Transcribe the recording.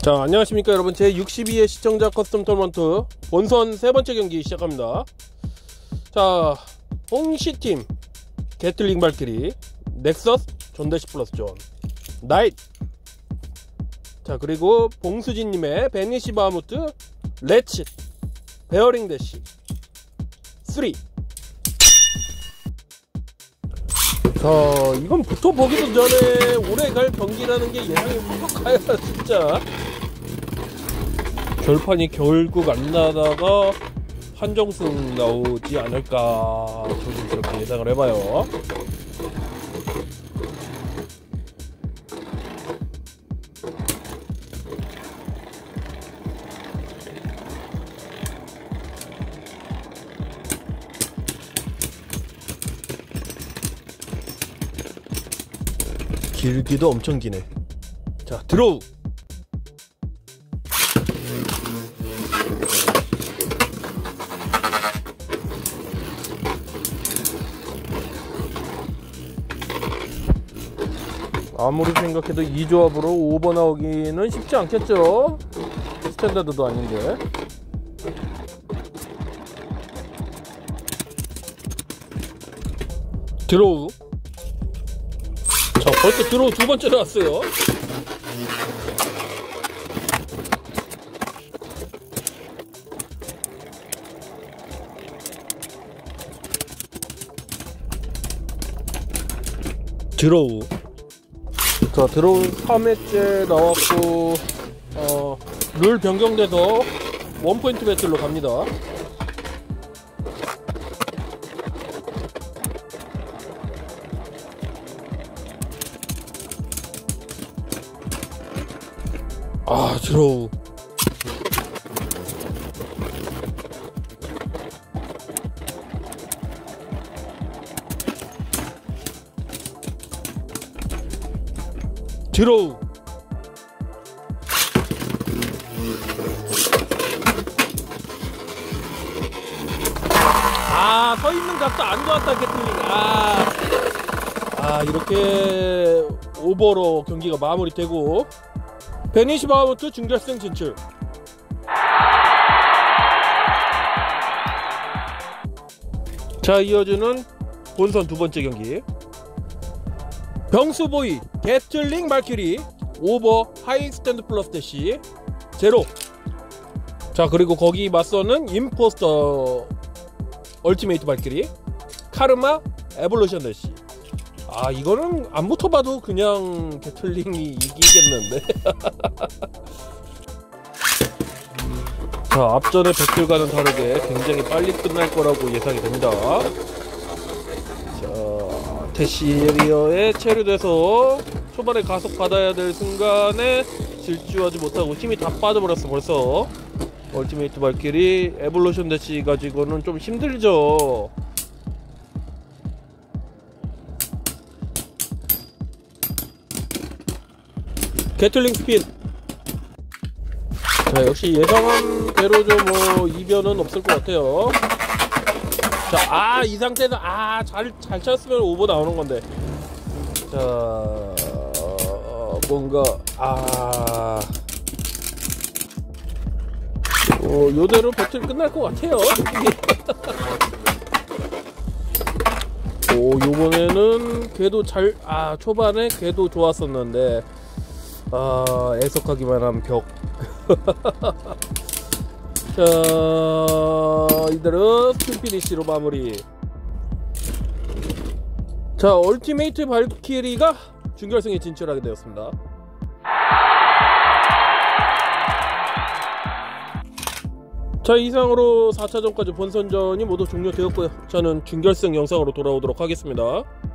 자, 안녕하십니까 여러분. 제62회 시청자 커스텀 토너먼트 본선 세 번째 경기 시작합니다. 자, 홍시팀 게틀링 발키리, 넥서스 존대시 플러스 존, 나잇. 자, 그리고 봉수진님의 베니시 바하무트, 레츠, 베어링 대시 3. 자, 이건 붙어보기도 전에 오래 갈 경기라는 게 예상이 무척하여 진짜. 결판이 결국 안 나다가 한정승 나오지 않을까 조심스럽게 예상을 해봐요. 길기도 엄청 기네. 자, 드로우. 아무리 생각해도 이 조합으로 오버 나오기는 쉽지 않겠죠? 스탠다드도 아닌데. 드로우. 자, 벌써 드로우 두 번째 나왔어요. 드로우. 자, 드로우 3회째 나왔고, 룰 변경돼서 원포인트 배틀로 갑니다. 아, 드로우. 드로우. 아, 서있는 각도 안 좋았다 게틀링. 이렇게 오버로 경기가 마무리되고 베니시 바하무트 준결승 진출. 자, 이어지는 본선 두 번째 경기. 병수보이 게틀링 발키리 오버 하이 스탠드 플러스 대시 제로. 자, 그리고 거기 맞서는 임포스터 얼티메이트 발키리 카르마 에볼루션 대시. 아, 이거는 안 붙어봐도 그냥 게틀링이 이기겠는데. 자, 앞전의 배틀과는 다르게 굉장히 빨리 끝날 거라고 예상이 됩니다. 자, 대시에리어에 체류돼서 초반에 가속 받아야 될 순간에 질주하지 못하고 힘이 다 빠져버렸어. 벌써 얼티메이트 발키리 에볼루션 대시 가지고는 좀 힘들죠. 게틀링 스핀. 자, 역시 예상한 대로 좀 이변은 없을 것 같아요. 자, 이 상태는 잘 찼으면 오버 나오는 건데. 자, 뭔가 요대로 배틀 끝날 것 같아요. 요번에는 궤도 초반에 궤도 좋았었는데 애석하기만 한 벽. 자, 이대로 스팀 피니시로 마무리. 자, 얼티메이트 발키리가 준결승에 진출하게 되었습니다. 자, 이상으로 4차전까지 본선전이 모두 종료되었고요. 저는 준결승 영상으로 돌아오도록 하겠습니다.